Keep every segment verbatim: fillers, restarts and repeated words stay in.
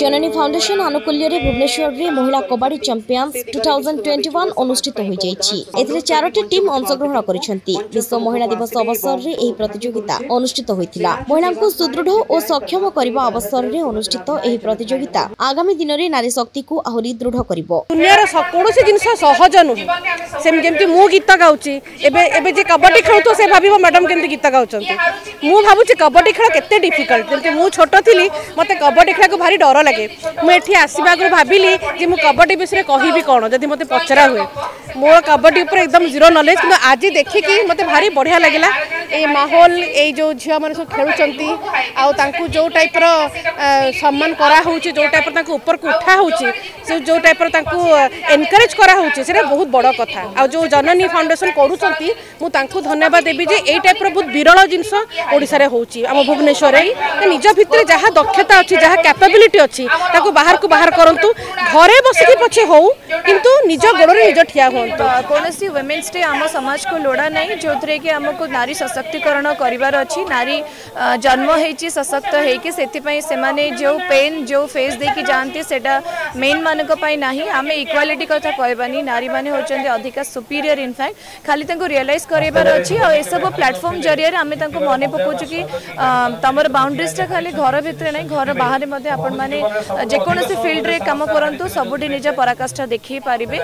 जननी foundation आनुकूल्य Bhubaneswar रे महिला kabaddi champions दो हज़ार इक्कीस अनुष्ठित हो जाइछि। एथिरे चारोटी टीम अंशग्रहण करिसेंती। विश्व महिला दिवस अवसर रे एही प्रतियोगिता अनुष्ठित होइतिला। महिला को सुदृढ़ और सक्षम करबा अवसर रे अनुष्ठित एही प्रतियोगिता आगामी दिन रे नारी शक्ति को आहुरी दृढ़ करिवो। दुनियार कोनोसी जिंस सहज नुह सेम जेमति मु गीत गाउची एबे एबे जे कबड्डी खेलतो से भाबिबो मैडम केमति गीत गाउचंती। मु भाबुची कबड्डी खेल केते डिफिकल्ट जेमति मु छोट थिली मते कबड्डी खेल को भारी डर लगे। मु एठी आसीबा आगु भाबिली जे मु कबड्डी विषय कहिबी कोन जदि मते पचरा हुए। मोर कबड्डी ऊपर एकदम जीरो नॉलेज किंतु आज देखिकी मते भारी बढ़िया लागला। ए माहौल ए जो झिया माने सब खेलुचंती आ तांकू जो टाइप रो सम्मान करा होउची जो टाइप रो तांकू ऊपर को उठा होउची से जो टाइप रो तांकू एनकरेज करा होउची सेटा बहुत बड़ कथा। आ जो जननी फाउंडेशन करूचंती मु तांकू धन्यवाद देबी जे ए टाइप रो बहुत विरल जिंस ओडिसा रे होउची। हम भुवनेश्वर रे निज भितर जहा दक्षता अछि जहा कैपेबिलिटी अछि ताको बाहर को बाहर करंतु। घरे बसिकी पछे हो किंतु निज गोड़रे निज ठिया होंतु। कोनोसी वुमेन्स डे आम समाज को लोड़ा नहीं जो थरे कि हमको नारी सशक्तिकरण करिवार अछि। नारी जन्म हेची सशक्त हेकी सेति पई से माने जो पेन जो फेस देकी जानती सेटा मेन मानक पई नाही। आमे इक्वालिटी कथा कहबानी नारी माने होचंदी अधिका सुपीरियर इनफैक्ट खाली तांको रियलाइज करिवार अछि। और ए सब प्लेटफॉर्म जरिया रे आमे तांको मने पकोछु कि तमर बाउंड्रीज ता खाली घर भितर नहीं घर बाहर मध्ये आपण माने जे कोनोसी फील्ड रे काम करंतु सबुठी निज पराकाष्ठा देखि पारिबे।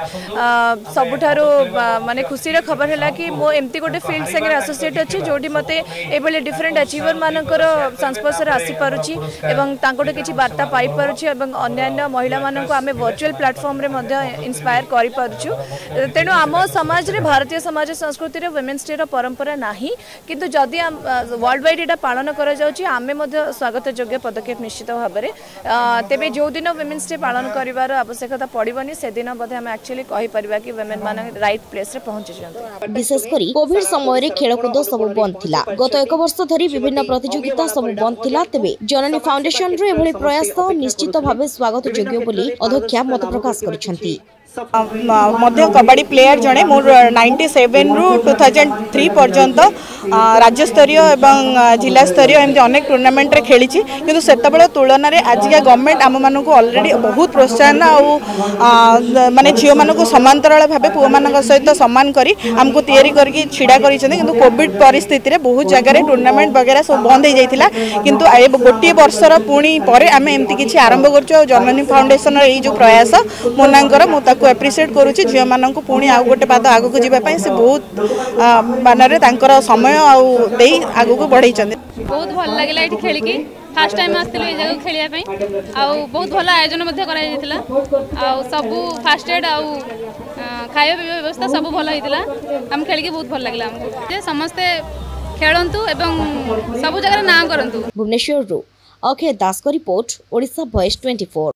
सबुठारो माने खुशी रे खबर हैला कि मो एमती गोटे फील्ड संगे एसोसिएट अछि जोडी मते एबले डिफरेंट अचीवर मानकर संस्पर्श रे आसी पारुची एवं तांकोटे किछि वार्ता पाई पारुची एवं अन्य महिला मानको आमे वर्चुअल प्लेटफॉर्म रे मध्ये इंस्पायर करि पारुछु। तेनु आम समाज रे भारतीय समाज संस्कृति रे वुमेन्स डे रो परंपरा नाही किंतु जदी वर्ल्ड वाइड एटा पालन करा जाउची आमे मध्ये स्वागत योग्य पदक्षेप निश्चित भाबरे। तेबे जो दिन वुमेन्स डे पालन करिवार आवश्यकता पड़िबनी से दिन मध्ये हम एक्चुअली कहि परिबा कि वुमेन मान राइट प्लेस रे पहुंची जंती। विशेष करी कोविड समय रे खेलकूद सब बंद थिला। गत एक वर्ष धरी विभिन्न प्रतियोगिता सब बंद थिला। तेबे जननी फाउंडेशन रो एभली प्रयास निश्चित भाबे स्वागत योग्य बोली अध्यक्षा मत प्रकाश करिसंती। मध्य कबड्डी प्लेयर जड़े मोर नाइंटी सेवन रु टू थाउजेंड थ्री पर्यंत राज्य स्तरीय एवं जिला स्तरीय एमती अनेक टूर्नामेंट रे खेली किंतु सेतबेले तुलन में आजिका गवर्नमेंट आम मानक ऑलरेडी बहुत प्रोत्साहन आ माने झियो मानक समांतराल भाबे पुओ मानक सहित सम्मान करी हमको तैयारी करके छिड़ा करी किंतु कोविड परिस्थिति रे बहुत जगह टूर्नामेंट वगैरह सब बंद हो जाइतिला किंतु गोटे वर्षर पुणी पर आम एमती किछि आरंभ करछु। जननी फाउंडेशन रे जो प्रयास मोनांकर मु ताको एप्रिशिएट करूची झियो मानक पुणी आ गोटे पाद आगु को जीवा पई से बहुत मानरे तांकर समय आउ देई आगु को बढ़ाई चंदे। बहुत भल लागला एठी खेली की फर्स्ट टाइम आस्तिलो ए जगह खेलिया पई आ बहुत भल आयोजन मध्ये करा जायतिला आ सब फास्ट एड आ खाଇବା व्यवस्था सब भल होइतिला। हम खेली की बहुत भल लागला हमको जे समस्त खेलंतु एवं सब जगह नाम करंतु। भुवनेश्वर रो अक्षय दास को रिपोर्ट ओडिशा वॉइस चौबीस।